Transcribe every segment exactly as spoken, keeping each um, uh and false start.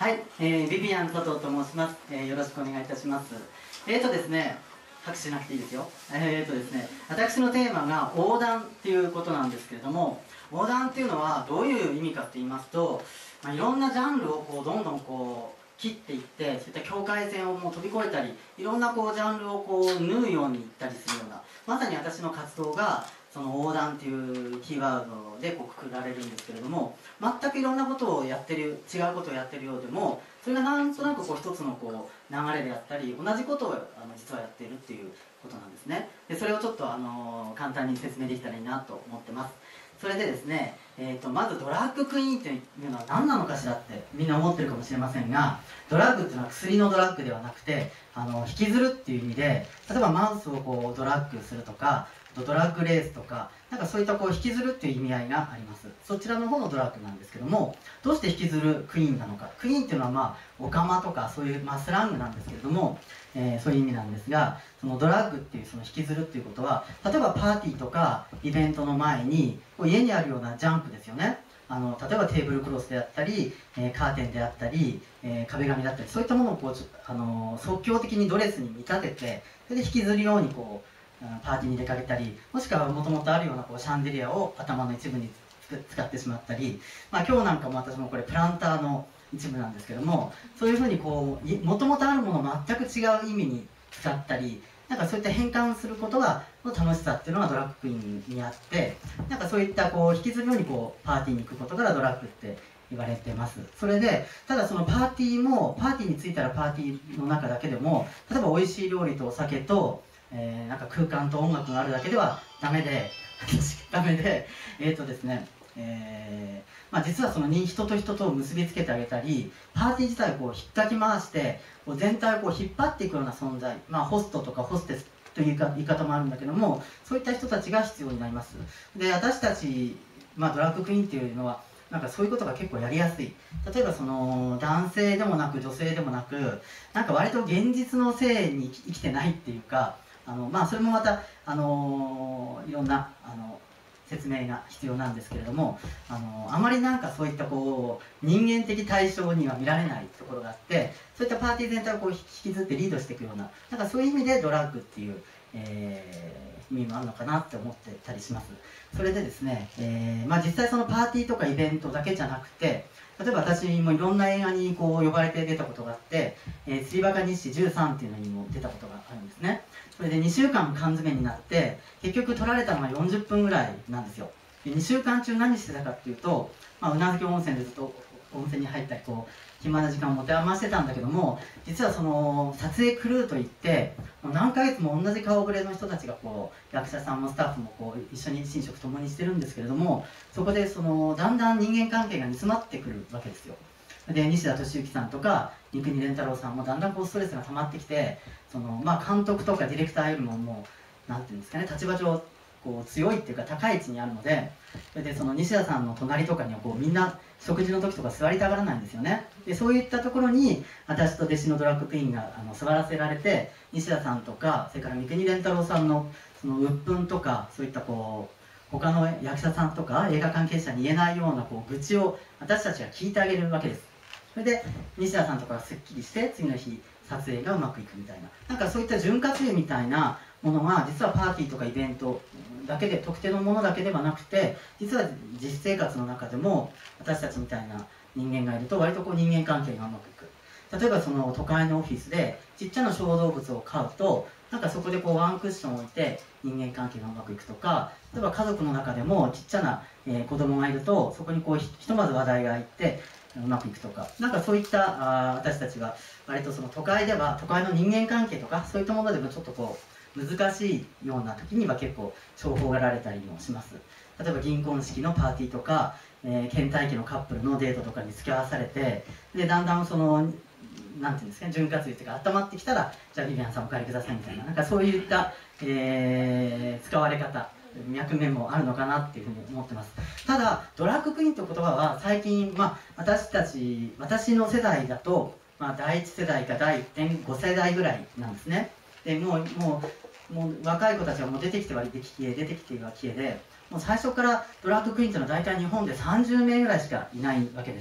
はい、えー、ビビアン佐藤と申します、えー、よろしくお願いいたします。えーとですね拍手しなくていいですよ。えーとですね私のテーマが横断っていうことなんですけれども、横断っていうのはどういう意味かって言いますと、まあ、いろんなジャンルをこうどんどんこう切っていって、そういった境界線をもう飛び越えたり、いろんなこうジャンルをこう縫うようにいったりするような、まさに私の活動がその横断っていうキーワードでこうくくられるんですけれども、全くいろんなことをやってる、違うことをやってるようでも、それがなんとなくこう一つのこう流れであったり、同じことをあの実はやっているっていうことなんですね。でそれをちょっとあの簡単に説明できたらいいなと思ってます。それでですね、えー、とまずドラッグクイーンっていうのは何なのかしらってみんな思ってるかもしれませんが、ドラッグっていうのは薬のドラッグではなくて、あの引きずるっていう意味で、例えばマウスをこうドラッグするとか、ドラッグレースとか、なんかそういったこう引きずるっていう意味合いがあります。そちらの方のドラッグなんですけども、どうして引きずるクイーンなのか。クイーンっていうのはまあオカマとかそういう、まあ、スラングなんですけれども、えー、そういう意味なんですが、そのドラッグっていうその引きずるっていうことは、例えばパーティーとかイベントの前にこう家にあるようなジャンプですよね。あの例えばテーブルクロスであったり、えー、カーテンであったり、えー、壁紙だったり、そういったものをこう、あのー、即興的にドレスに見立てて、それで引きずるようにこうパーティーに出かけたり、もしくはもともとあるようなこうシャンデリアを頭の一部に使ってしまったり、まあ、今日なんかも私もこれプランターの一部なんですけども、そういうふうにこうもともとあるものを全く違う意味に使ったり、なんかそういった変換することがの楽しさっていうのがドラッグクイーンにあって、なんかそういったこう引きずるようにこうパーティーに行くことからドラッグって言われてます。それでただそのパーティーもパーティーに着いたらパーティーの中だけでも、例えば美味しい料理とお酒とえー、なんか空間と音楽があるだけではダメでダメでえっ、ー、とですね、えーまあ、実はその人と人とを結びつけてあげたり、パーティー自体をこう引っかき回してこう全体をこう引っ張っていくような存在、まあ、ホストとかホステスという言い方もあるんだけども、そういった人たちが必要になります。で私たち、まあ、ドラッグクイーンっていうのはなんかそういうことが結構やりやすい。例えばその男性でもなく女性でもなく、なんか割と現実の性に生きてないっていうか、あのまあそれもまた、あのー、いろんな、あの説明が必要なんですけれども、あのー、あまりなんかそういったこう人間的対象には見られないところがあって、そういったパーティー全体をこう引きずってリードしていくような、なんかそういう意味でドラッグっていう、えー、意味もあるのかなって思ってたりします。それでですね、えーまあ、実際そのパーティーとかイベントだけじゃなくて、例えば私もいろんな映画にこう呼ばれて出たことがあって、えー、釣りバカ日誌じゅうさんっていうのにも出たことがあるんですね。それでにしゅうかん缶詰になって、結局撮られたのがよんじゅっぷんぐらいなんですよ。でにしゅうかん中何してたかっていうと、まあ、宇奈月温泉でずっと温泉に入ったりこう暇な時間を持て余してたんだけども、実はその撮影クルーといって、もう何ヶ月も同じ顔ぶれの人たちがこう役者さんもスタッフもこう一緒に寝食共にしてるんですけれども、そこでそのだんだん人間関係が煮詰まってくるわけですよ。で西田敏行さんとか三國連太郎さんもだんだんこうストレスが溜まってきて、その、まあ、監督とかディレクターよりももうなんていうんですかね、立場上こう強いっていうか高い位置にあるので、それでその西田さんの隣とかにはこうみんな食事の時とか座りたがらないんですよね。でそういったところに私と弟子のドラッグクイーンがあの座らせられて、西田さんとかそれから三國連太郎さんのその鬱憤とか、そういったこう他の役者さんとか映画関係者に言えないようなこう愚痴を私たちが聞いてあげるわけです。それで西田さんとかがすっきりして次の日撮影がうまくいくみたいな、なんかそういった潤滑油みたいなものが実はパーティーとかイベントだけで、特定のものだけではなくて、実は実生活の中でも私たちみたいな人間がいると割とこう人間関係がうまくいく。例えばその都会のオフィスでちっちゃな小動物を飼うと、なんかそこでこうワンクッション置いて人間関係がうまくいくとか、例えば家族の中でもちっちゃな、えー、子供がいるとそこにこうひとまず話題がいってうまくいくとか、なんかそういったあ私たちが割とその都会では都会の人間関係とかそういったものでもちょっとこう難しいような時には結構重宝がられたりもします。例えば銀婚式のパーティーとか、えー、倦怠期のカップルのデートとかに付き合わされて、でだんだんそのなんていうんですかね、潤滑油というか温まってきたら、じゃあビビアンさんお帰りくださいみたいな、なんかそういった、えー、使われ方、脈面もあるのかなっていうふうに思ってます。ただドラッグクイーンという言葉は最近、まあ、私たち私の世代だと、まあ、だいいち世代かだいいってんご世代ぐらいなんですね。でもうもうもう若い子たちはもう出てきては出てきて出てきては消えで、もう最初からドラッグクイーンというのは大体日本でさんじゅうめいぐらいしかいないわけです。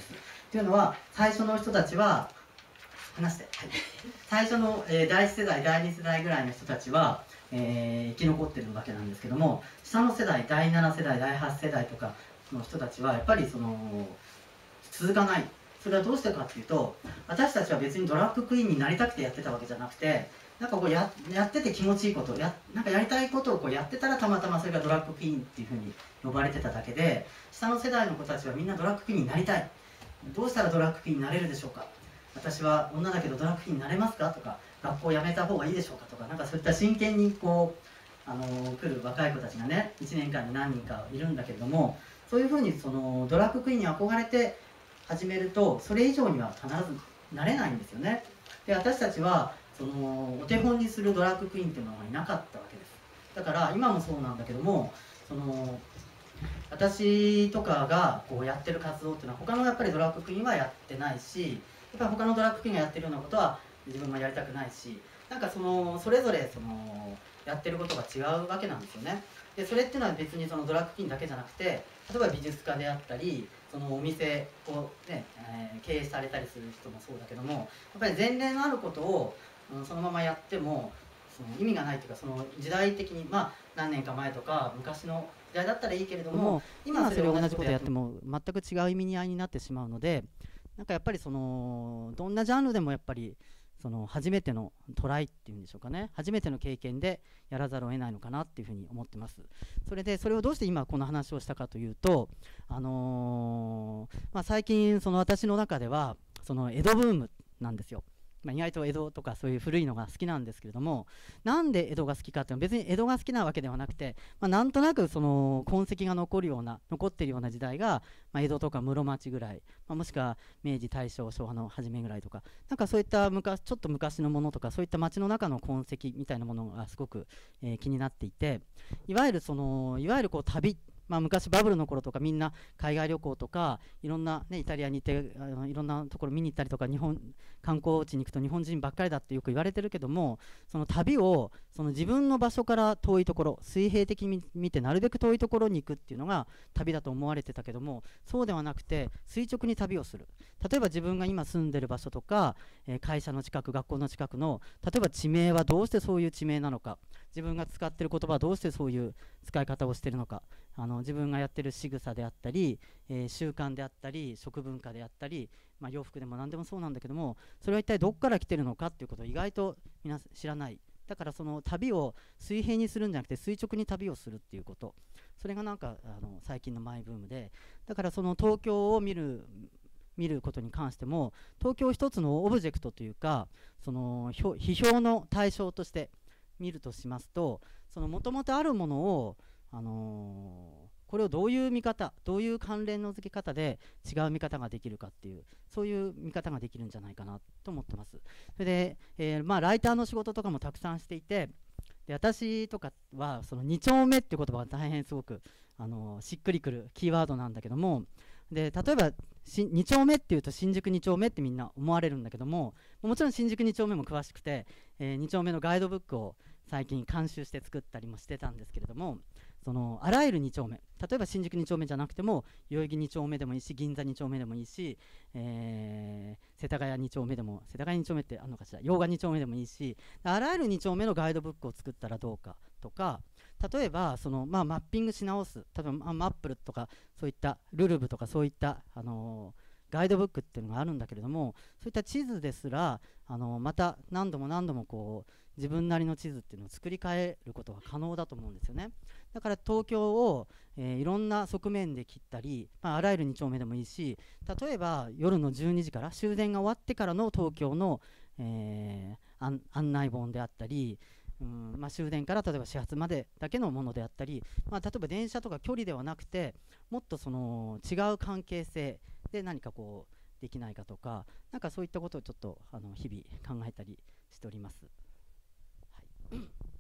っていうのは最初の人たちは話して、はい、最初の、えー、だいいち世代だいに世代ぐらいの人たちは、えー、生き残ってるわけなんですけども、下の世代だいなな世代だいはち世代とかの人たちはやっぱりその続かない。それはどうしてかっていうと、私たちは別にドラッグクイーンになりたくてやってたわけじゃなくて、なんかこう や, やってて気持ちいいことやなんかやりたいことをこうやってたらたまたまそれがドラッグクイーンっていうふうに呼ばれてただけで、下の世代の子たちはみんなドラッグクイーンになりたい。どうしたらドラッグクイーンになれるでしょうか。私は女だけどドラッグクイーンになれますかとか、学校を辞めた方がいいでしょうかとか、なんかそういった真剣にこう、あのー、来る若い子たちがねいちねんかんに何人かいるんだけれども、そういうふうにそのドラッグクイーンに憧れて始めるとそれ以上には必ずなれないんですよね。で、私たちはそのお手本にするドラッグクイーンっていうのがいなかったわけです。だから今もそうなんだけども、その私とかがこうやってる活動っていうのは他のやっぱりドラッグクイーンはやってないし、やっぱり他のドラッグクイーンがやってるようなことは自分もやりたくないし、なんかそのそれぞれそのやってることが違うわけなんですよね。でそれっていうのは別にそのドラッグクイーンだけじゃなくて、例えば美術家であったり、そのお店を、ねえー、経営されたりする人もそうだけども、やっぱり前例のあることを、うん、そのままやってもその意味がないというか、その時代的にまあ何年か前とか昔の時代だったらいいけれども、今それを同じことやっても全く違う意味合いになってしまうので、なんかやっぱりそのどんなジャンルでもやっぱりその初めてのトライっていうんでしょうかね、初めての経験でやらざるを得ないのかなっていうふうに思ってます。それでそれをどうして今この話をしたかというと、あのーまあ、最近その私の中ではその江戸ブームなんですよ。まあ、意外と江戸とかそういう古いのが好きなんですけれども、なんで江戸が好きかっていうのは別に江戸が好きなわけではなくて、まあ、なんとなくその痕跡が残るような残っているような時代が、まあ、江戸とか室町ぐらい、まあ、もしくは明治大正昭和の初めぐらいとか、なんかそういった昔ちょっと昔のものとか、そういった町の中の痕跡みたいなものがすごく、えー、気になっていて、いわゆるそのいわゆるこう旅、まあ、昔バブルの頃とかみんな海外旅行とかいろんな、ね、イタリアに行ってあのいろんなところ見に行ったりとか、日本観光地に行くと日本人ばっかりだってよく言われてるけども、その旅をその自分の場所から遠いところ、水平的に見てなるべく遠いところに行くっていうのが旅だと思われてたけども、そうではなくて垂直に旅をする。例えば自分が今住んでる場所とか、えー、会社の近く、学校の近くの例えば地名はどうしてそういう地名なのか、自分が使ってる言葉はどうしてそういう使い方をしているのか、あの自分がやってる仕草であったり、えー、習慣であったり食文化であったり、まあ、洋服でも何でもそうなんだけども、それは一体どこから来てるのかっていうことを意外と皆さん知らない。だからその旅を水平にするんじゃなくて垂直に旅をするっていうこと、それがなんかあの最近のマイブームで、だからその東京を見る見ることに関しても、東京を一つのオブジェクトというか、その批評の対象として見るとしますと、そのもともとあるものを、あのー、これをどういう見方、どういう関連の付け方で違う見方ができるかっていう、そういう見方ができるんじゃないかなと思ってます。それで、えーまあ、ライターの仕事とかもたくさんしていて、で私とかはそのに丁目っていう言葉が大変すごく、あのー、しっくりくるキーワードなんだけども、で例えばに丁目っていうと新宿に丁目ってみんな思われるんだけども、もちろん新宿に丁目も詳しくて、えー、に丁目のガイドブックを最近監修して作ったりもしてたんですけれども、そのあらゆるに丁目、例えば新宿に丁目じゃなくても代々木に丁目でもいいし、銀座に丁目でもいいし、えー、世田谷に丁目でも、世田谷に丁目ってあるのかしら、洋画に丁目でもいいし、あらゆるに丁目のガイドブックを作ったらどうかとか、例えばその、まあ、マッピングし直す、例えばマップルとかそういったルルブとかそういった、あのーガイドブックっていうのがあるんだけれども、そういった地図ですら、あのまた何度も何度もこう自分なりの地図っていうのを作り変えることが可能だと思うんですよね。だから東京を、えー、いろんな側面で切ったり、まあ、あらゆるに丁目でもいいし、例えば夜のじゅうにじから終電が終わってからの東京の、えー、案, 案内本であったり、うんまあ、終電から例えば始発までだけのものであったり、まあ、例えば電車とか距離ではなくて、もっとその違う関係性で何かこうできないかとか、なんかそういったことをちょっとあの日々考えたりしております。はい